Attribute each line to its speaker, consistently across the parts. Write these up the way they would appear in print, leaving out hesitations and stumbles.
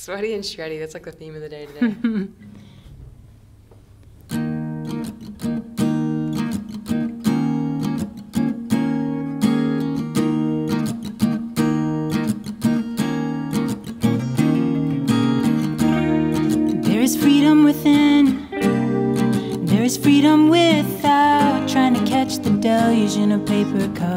Speaker 1: Sweaty and shreddy, that's like the theme of the day today.
Speaker 2: There is freedom within, there is freedom without, trying to catch the deluge in a paper cup.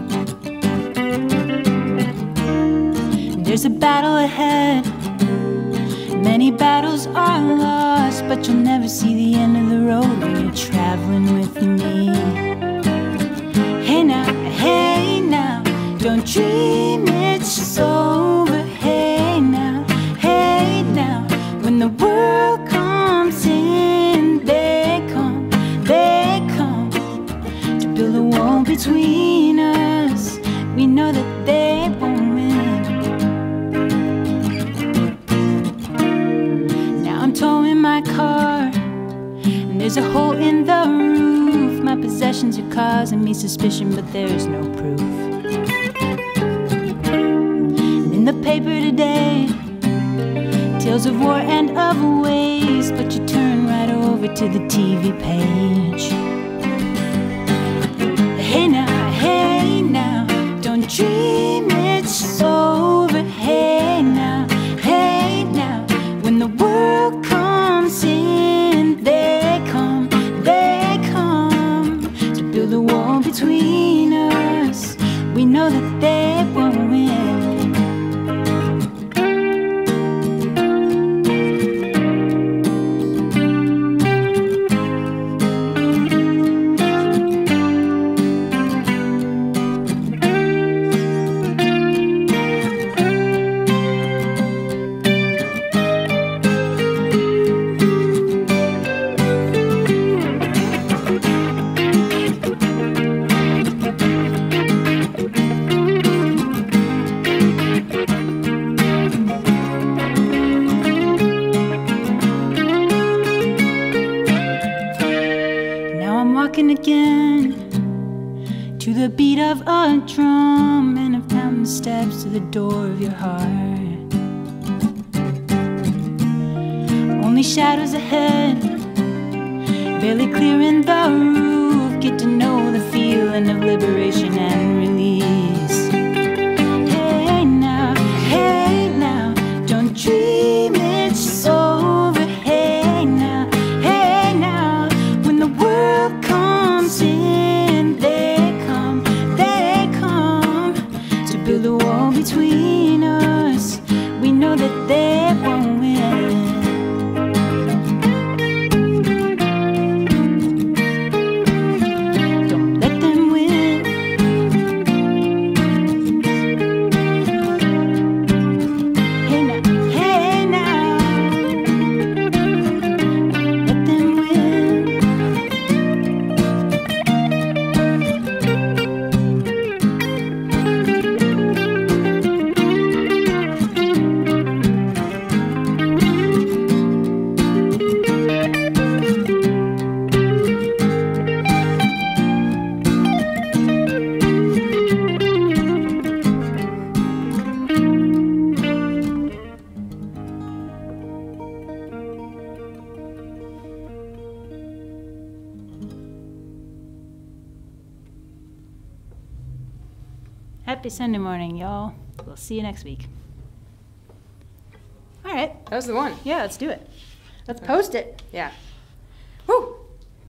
Speaker 2: There's a battle ahead, many battles are lost, but you'll never see the end of the road when you're traveling with me. Hey now, don't dream it's over. Hey now, when the world comes in, they come to build a wall between us. We know that they won't win. Now I'm towing my car, and there's a hole in the roof. My possessions are causing me suspicion, but there's no proof. And in the paper today, tales of war and of waste, but you turn right over to the TV page. Hey now, don't dream it's over. Hey now, when the world comes in, they come to build a wall between us. We know that they won't win. Again to the beat of a drum, and I've counted the steps to the door of your heart. Only shadows ahead, barely clearing the roof. Get to know the feeling of liberation and release. Hey now, don't dream it's over. Hey now, when the world comes in, they come to build a wall between us. We know that they won't win. Don't let them win. Hey now, let them win. Happy Sunday morning, y'all. We'll see you next week. All right.
Speaker 1: That was the one.
Speaker 2: Yeah, let's do it. Let's post it.
Speaker 1: Yeah. Woo!